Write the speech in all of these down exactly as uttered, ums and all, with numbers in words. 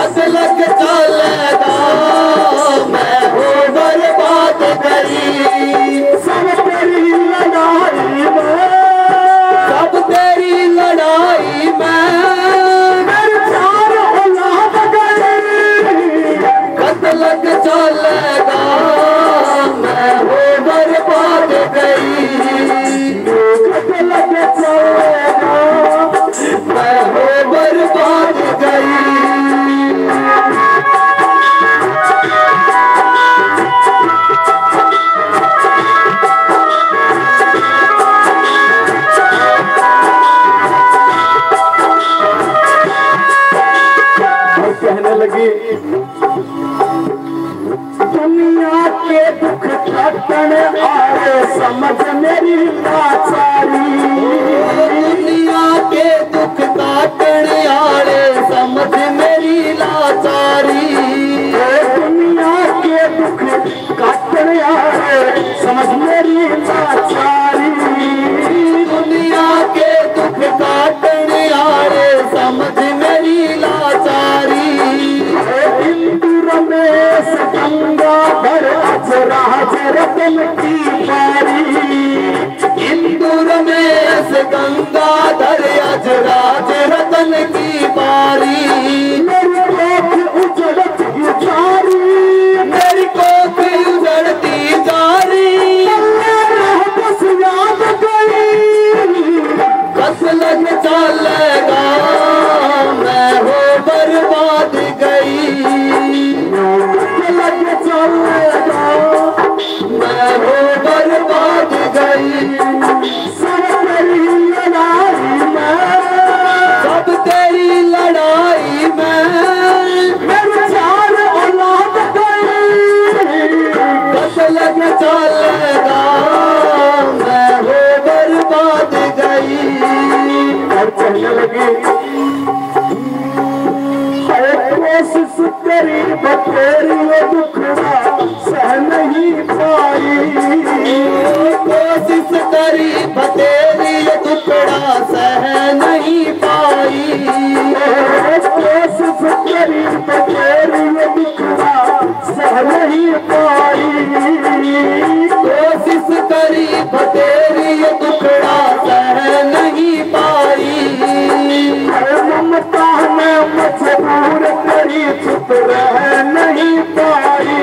कस लग चलेगा मैं हो बर्बाद गई सब तेरी लड़ाई में सब तेरी लड़ाई में मेरे चार औलाद गई कस लग चलेगा मैं हो बर्बाद गई कस लग चलेगा मैं हो बर्बाद गई कहने लगी दुनिया के दुख काटन आए समझ मेरी लाचारी दुनिया के दुख काटन आए समझ मेरी लाचारी दुनिया के दुख काटन आए समझ मेरी लाचारी दुनिया के दुख काटन आए समझ मेरी लाचारी रमेश गंगाधर अजराज रतन की पारी हिंदू रमेश गंगाधर अजराज रतन की पारी मेरी कोख उजड़ती जारी मेरी कोख उजड़ती जारी बस याद गई कस लग चलेगा मैं हो बर्बाद गई लग चलेगा मैं हो बर्बाद गई सब तेरी लड़ाई में सब तेरी लड़ाई में मेरे चार औलाद गई कस लग चलेगा मैं हो बर्बाद गई और कहने लगी कोशिश तेरी बतेरी दुखड़ा सह नहीं पाई कोशिश तेरी बतेरी दुखड़ा सह नहीं पाई कोशिश तेरी बतेरी दुखड़ा सह नहीं पाई कोशिश तेरी बतेरी दुखड़ा सह नहीं पाई ममता में मजबूर करी चुप रह नहीं पाई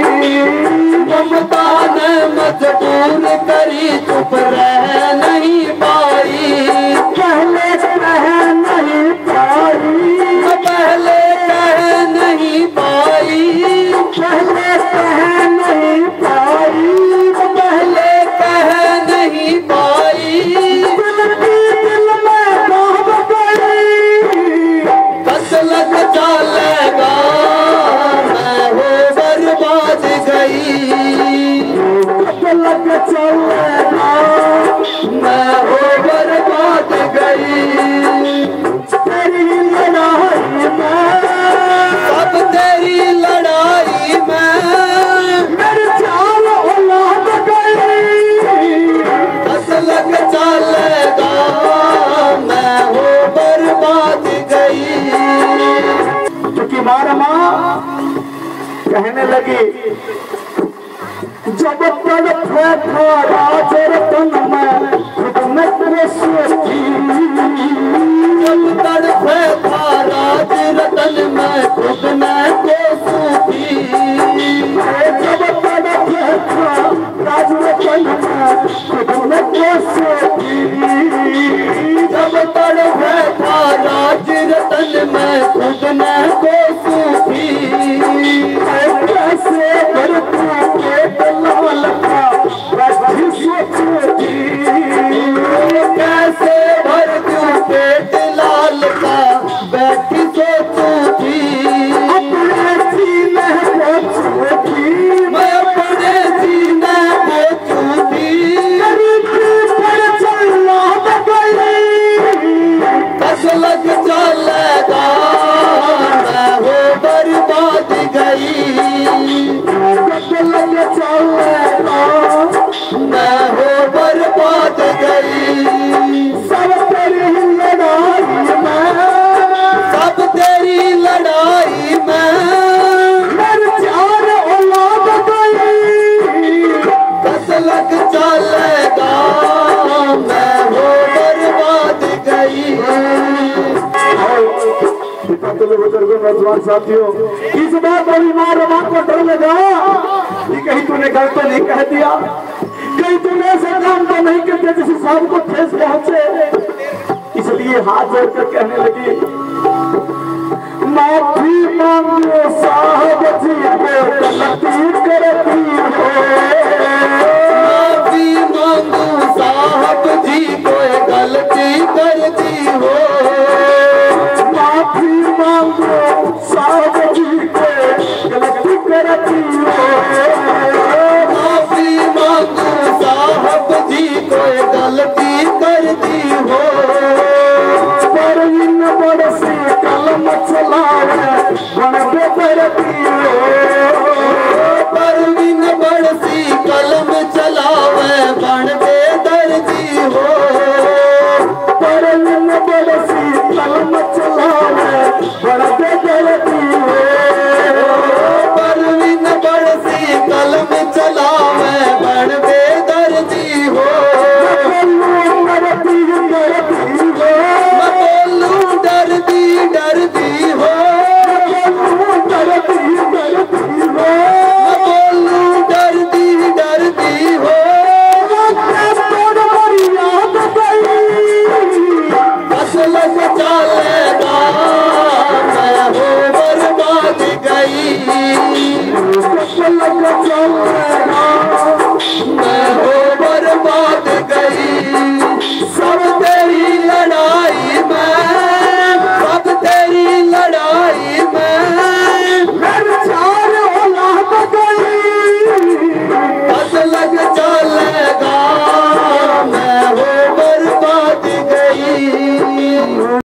ममता ने मजबूर करी चुप रह नहीं पाई पहले कह नहीं पाई पहले कह नहीं पाई पहले कह नहीं पाई पहले कह नहीं पाई दिल में बाब गई कस लग चलेगा मैं हो बर्बाद गई कस लग चलेगा मैं हो बर्बाद गई तेरी लड़ाई में सब तेरी लड़ाई में मेरे चार औलाद गई कस लग चलेगा मैं हो बर्बाद गई क्योंकि मारा माँ कहने लगी जब तड़पे था राज रतन में खुद में सोची जब तड़पे था राज रतन में खुद में को सूखी जब तड़पे था राज रतन में खुद में को सूखी जब तड़पे था राज रतन में खुद में को सूखी कैसे करती पेट लाल का बैठी सोचती कैसे भर दूं पेट लाल का बैठी सोचती अपने सीने पोछती मैं अपने सीने पोछती पर चलना गई कस लग चलेगा तो बुजुर्गों नौजवान साथियों, इस बार बड़ी माँ रमा को डर लगा कि कहीं तूने गलत तो नहीं कह दिया, कहीं तूने ऐसा काम तो नहीं करते जिससे साहब को ठेस पहुंचे। इसलिए हाथ जोड़कर कहने लगी, माफी मांगो साहब जी को गलती करती हो, माफी मांगो साहब जी को गलती करती हो, माफी मांगो साहब जी को गलती करती हो, माफी मांगो साहब जी को गलती करती हो, पर इन बरसी कलम चलावे बन करती